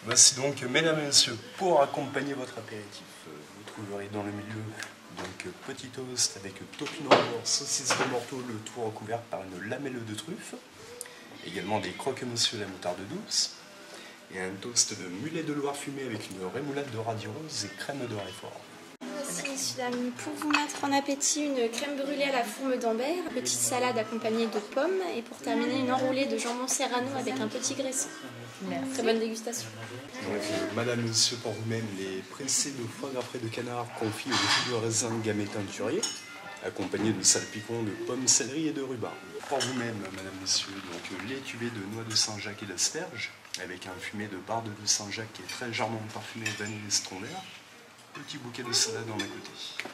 Voici donc, mesdames et messieurs, pour accompagner votre apéritif, vous trouverez dans le milieu donc petit toast avec topinambour, saucisse de morteau, le tout recouvert par une lamelle de truffe, également des croque-monsieur à la moutarde douce, et un toast de mulet de Loire fumé avec une rémoulade de radis rose et crème de Réfort. Voici, messieurs, dames, pour vous mettre en appétit, une crème brûlée à la fourme d'Ambert, une petite salade accompagnée de pommes, et pour terminer, une enroulée de jambon serrano avec un petit graisson. Merci. Très bonne dégustation. Donc, madame et monsieur, pour vous-même, les pressés de foie gras frais de canard confits au jus de raisin gamay teinturier, accompagnés de salpicons de pommes, céleri et de rhubarbe. Pour vous-même, madame et messieurs, donc l'étuvée de noix de Saint-Jacques et d'asperges, avec un fumet de barde de Saint-Jacques qui est très légèrement parfumé vanille et citron vert. Petit bouquet de salade en à côté.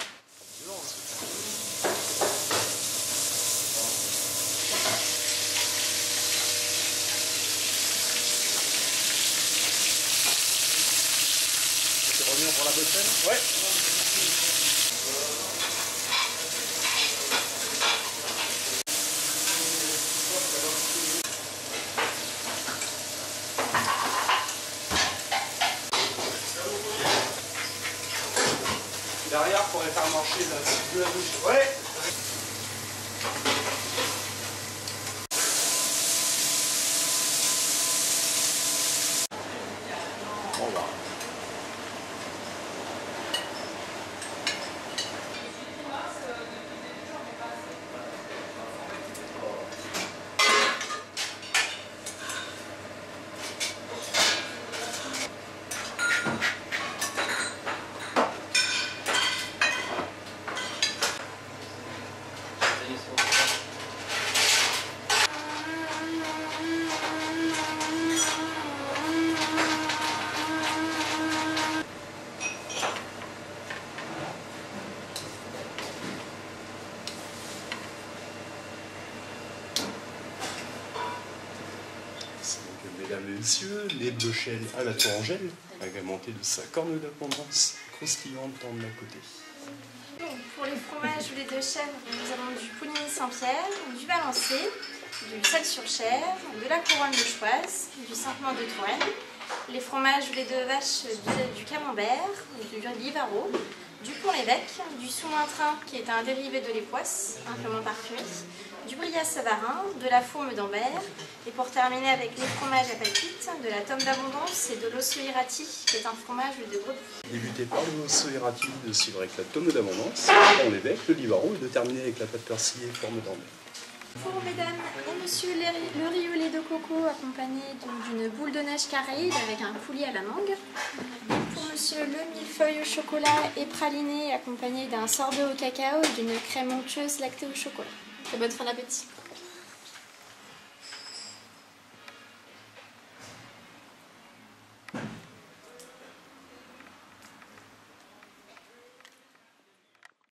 Tu reviens pour la bosselle? Ouais. Derrière, pour faire marcher la suite de la bouche. Ouais. Bon, bah. Donc, mesdames et messieurs, les bechelles à la tourangelle, agrémentées de sa corne d'abondance, croustillante en à côté. Pour les fromages ou les deux chèvres, nous avons du Pouligny-Saint-Pierre, du Valençay, du Sel-sur-Cher, de la Couronne de Choise, du Saint-Mand de Touraine, les fromages ou les deux vaches du Camembert, du Livaro, du Pont-l'Évêque, du Sous-Mointrin qui est un dérivé de l'époisse, amplement parfumé, du Brillat-Savarin, de la fourme d'Ambert, et pour terminer avec les fromages à palpites, de la tome d'abondance et de l'Osso-Irati qui est un fromage de brebis. Débuter par le Osso-Irati, de suivre avec la tome d'abondance, dans l'évêque, le Livaro, et de terminer avec la pâte persillée forme d'Ambert. Pour mesdames et messieurs, le riz au lait de coco accompagné d'une boule de neige carrée avec un coulis à la mangue. Pour monsieur, le millefeuille au chocolat et praliné accompagné d'un sorbet au cacao et d'une crème onctueuse lactée au chocolat. Très bonne fin d'appétit.